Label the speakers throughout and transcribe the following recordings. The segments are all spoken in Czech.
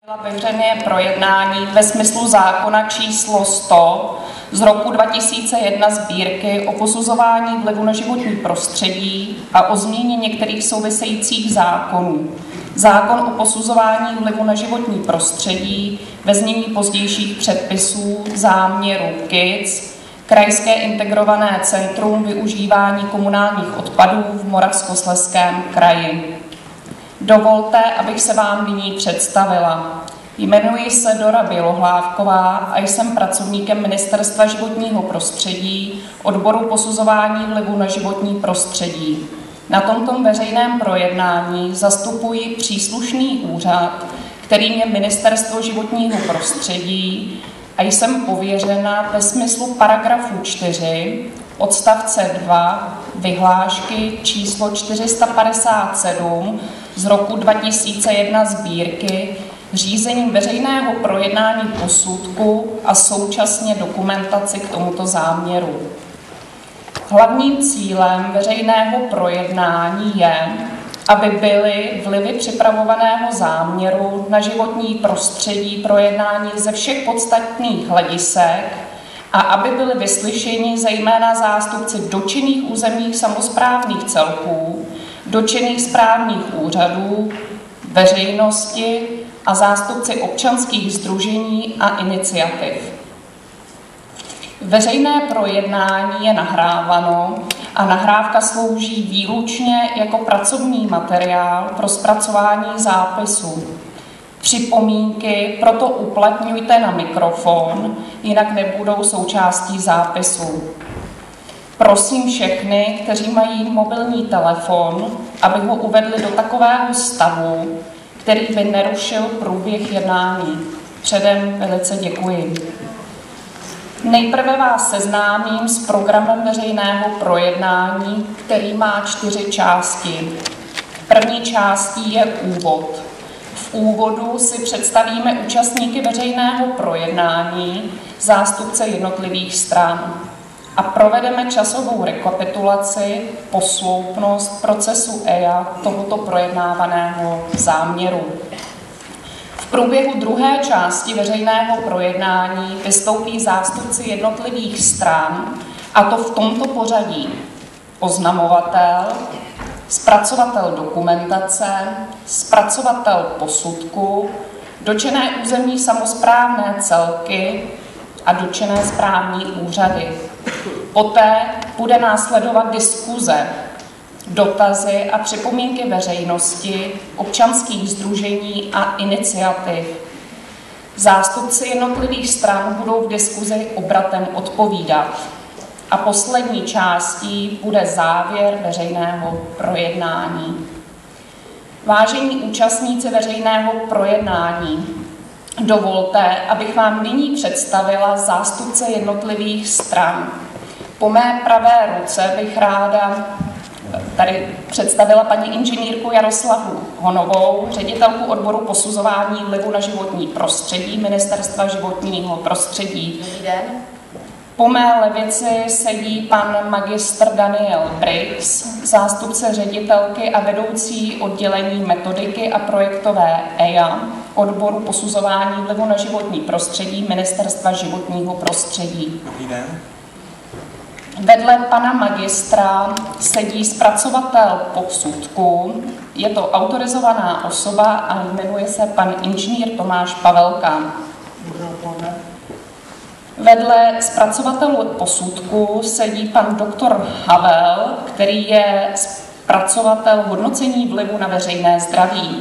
Speaker 1: Byla veřejné projednání ve smyslu zákona číslo 100 z roku 2001 sbírky o posuzování vlivu na životní prostředí a o změně některých souvisejících zákonů. Zákon o posuzování vlivu na životní prostředí ve znění pozdějších předpisů, záměru KIC, Krajské integrované centrum využívání komunálních odpadů v Moravskoslezském kraji. Dovolte, abych se vám nyní představila. Jmenuji se Dora Bělohlávková a jsem pracovníkem Ministerstva životního prostředí, odboru posuzování vlivu na životní prostředí. Na tomto veřejném projednání zastupuji příslušný úřad, kterým je Ministerstvo životního prostředí, a jsem pověřena ve smyslu paragrafu 4 odstavce 2 vyhlášky číslo 457 z roku 2001 sbírky řízením veřejného projednání posudku a současně dokumentaci k tomuto záměru. Hlavním cílem veřejného projednání je, aby byly vlivy připravovaného záměru na životní prostředí projednání ze všech podstatných hledisek a aby byly vyslyšeni zejména zástupci dotčených územních samosprávných celků, dotčených správních úřadů, veřejnosti a zástupci občanských sdružení a iniciativ. Veřejné projednání je nahráváno a nahrávka slouží výlučně jako pracovní materiál pro zpracování zápisů. Připomínky proto uplatňujte na mikrofon, jinak nebudou součástí zápisu. Prosím všechny, kteří mají mobilní telefon, aby ho uvedli do takového stavu, který by nerušil průběh jednání. Předem velice děkuji. Nejprve vás seznámím s programem veřejného projednání, který má 4 části. První částí je úvod. V úvodu si představíme účastníky veřejného projednání, zástupce jednotlivých stran a provedeme časovou rekapitulaci, posloupnost procesu EIA tohoto projednávaného záměru. V průběhu druhé části veřejného projednání vystoupí zástupci jednotlivých stran, a to v tomto pořadí: oznamovatel, zpracovatel dokumentace, zpracovatel posudku, dotčené územní samosprávné celky a dotčené správní úřady. Poté bude následovat diskuze, dotazy a připomínky veřejnosti, občanských sdružení a iniciativ. Zástupci jednotlivých stran budou v diskuzi obratem odpovídat. A poslední částí bude závěr veřejného projednání. Vážení účastníci veřejného projednání, dovolte, abych vám nyní představila zástupce jednotlivých stran. Po mé pravé ruce bych ráda tady představila paní inženýrku Jaroslavu Honovou, ředitelku odboru posuzování vlivu na životní prostředí Ministerstva životního prostředí.
Speaker 2: Dobrý den.
Speaker 1: Po mé levici sedí pan magistr Daniel Briggs, zástupce ředitelky a vedoucí oddělení metodiky a projektové EIA, odboru posuzování vlivu na životní prostředí Ministerstva životního prostředí.
Speaker 2: Dobrý den.
Speaker 1: Vedle pana magistra sedí zpracovatel posudku, je to autorizovaná osoba a jmenuje se pan inženýr Tomáš Pavelka. Vedle zpracovatelů posudku sedí pan doktor Havel, který je zpracovatel hodnocení vlivu na veřejné zdraví.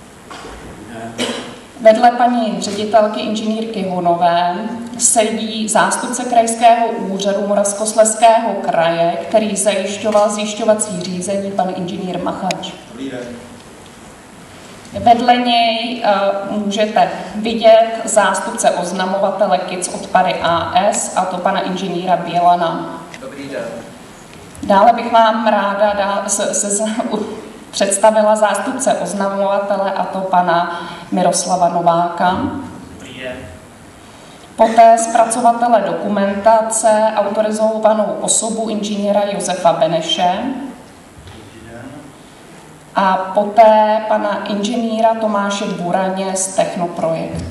Speaker 1: Vedle paní ředitelky inženýrky Honové sedí zástupce Krajského úřadu Moravskoslezského kraje, který zajišťoval zjišťovací řízení, pan inženýr Machač.
Speaker 2: Dobrý den.
Speaker 1: Vedle něj můžete vidět zástupce oznamovatele KIC odpady AS, a to pana inženýra Bělana.
Speaker 2: Dobrý den.
Speaker 1: Dále bych vám ráda představila zástupce oznamovatele, a to pana Miroslava Nováka.
Speaker 2: Dobrý den.
Speaker 1: Poté zpracovatele dokumentace, autorizovanou osobu inženýra Josefa Beneše. a poté pana inženýra Tomáše Buraně z Technoprojekt.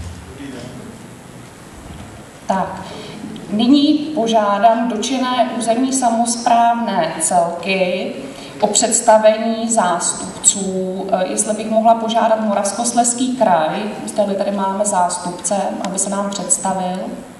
Speaker 1: Tak, nyní požádám dotčené územní samosprávné celky o představení zástupců. Jestli bych mohla požádat Moravskoslezský kraj, tady máme zástupce, aby se nám představil.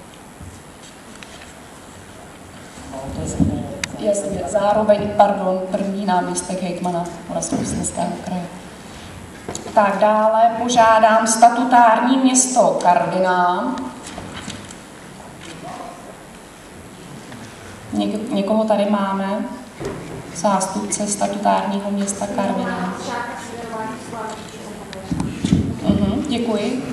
Speaker 1: Zároveň, první náměstek hejtmana Moravskoslezského kraje. Tak dále požádám statutární město Karviná. Někoho tady máme? Zástupce statutárního města Karviná. Děkuji.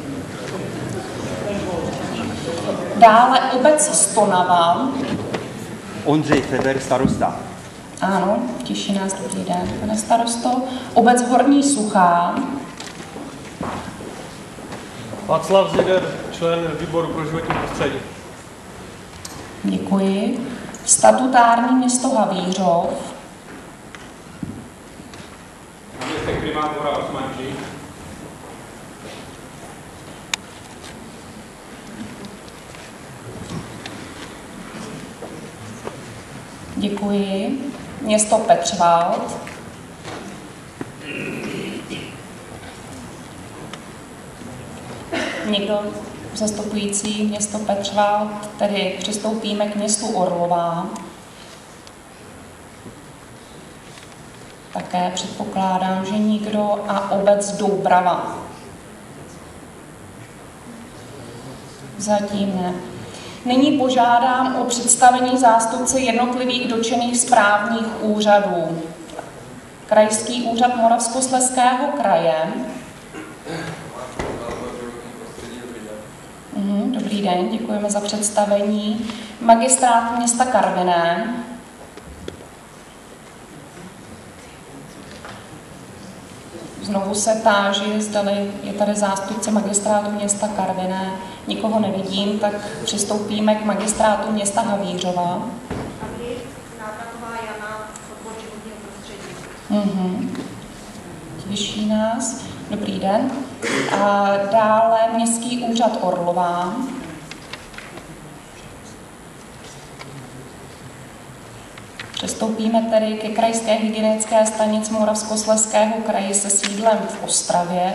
Speaker 1: Dále obec Stonava.
Speaker 2: Ondřej Feber, starosta.
Speaker 1: Ano, těší nás, dobrý den, pane starosto. Obec Horní Suchá.
Speaker 3: Václav Zider, člen výboru pro životní prostředí.
Speaker 1: Děkuji. Statutární město Havířov.
Speaker 3: Náměstek primátora Osmančík.
Speaker 1: Děkuji. Město Petřvald. Někdo zastupující město Petřvald, tedy přistoupíme k městu Orlová. Také předpokládám, že nikdo, a obec Doubrava. Zatím ne. Nyní požádám o představení zástupce jednotlivých dotčených správních úřadů. Krajský úřad Moravskoslezského kraje. Dobrý den, děkujeme za představení. Magistrát města Karviné. Znovu se táži, zdali je tady zástupce magistrátu města Karviné. Nikoho nevidím, tak přistoupíme k magistrátu města Havířova.
Speaker 4: Návratová Jana, odbor životního prostředí.
Speaker 1: Těší nás. Dobrý den. A dále Městský úřad Orlová. Přistoupíme tedy ke krajské hygienické stanici Moravskoslezského kraje se sídlem v Ostravě.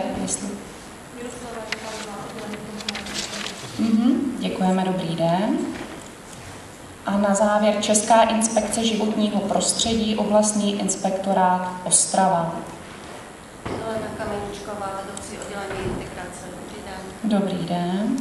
Speaker 1: Děkujeme, dobrý den. A na závěr Česká inspekce životního prostředí, oblastní inspektorát Ostrava.
Speaker 4: Helena Kameničková, vedoucí oddělení integrace. Dobrý den.
Speaker 1: Dobrý den.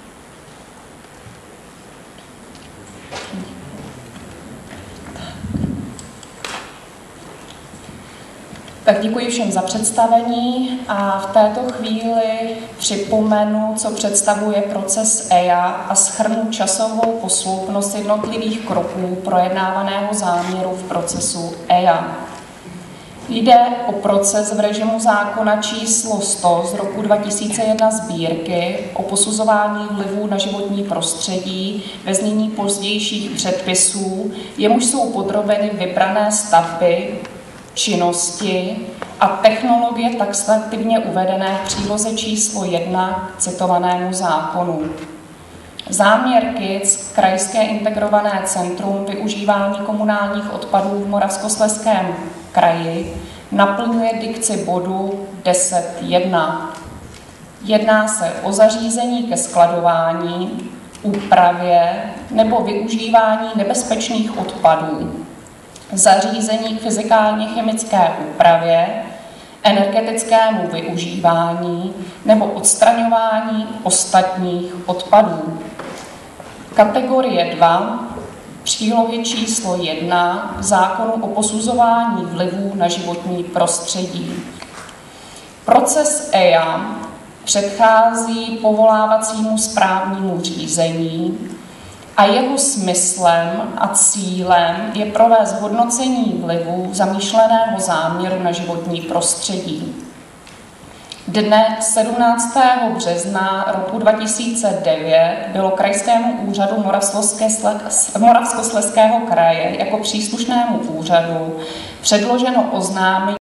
Speaker 1: Tak děkuji všem za představení a v této chvíli připomenu, co představuje proces EIA a shrnu časovou posloupnost jednotlivých kroků projednávaného záměru v procesu EIA. Jde o proces v režimu zákona číslo 100 z roku 2001 Sbírky o posuzování vlivů na životní prostředí ve znění pozdějších předpisů, jemuž jsou podrobeny vybrané stavby, činnosti a technologie taxativně uvedené v příloze číslo 1 k citovanému zákonu. Záměr KIC, Krajské integrované centrum využívání komunálních odpadů v Moravskoslezském kraji, naplňuje dikci bodu 10.1. Jedná se o zařízení ke skladování, úpravě nebo využívání nebezpečných odpadů, zařízení k fyzikálně-chemické úpravě, energetickému využívání nebo odstraňování ostatních odpadů. Kategorie 2, přílohy číslo 1 zákonu o posuzování vlivů na životní prostředí. Proces EIA předchází povolávacímu správnímu řízení a jeho smyslem a cílem je provést hodnocení vlivu zamýšleného záměru na životní prostředí. Dne 17. března roku 2009 bylo Krajskému úřadu Moravskoslezského kraje jako příslušnému úřadu předloženo oznámení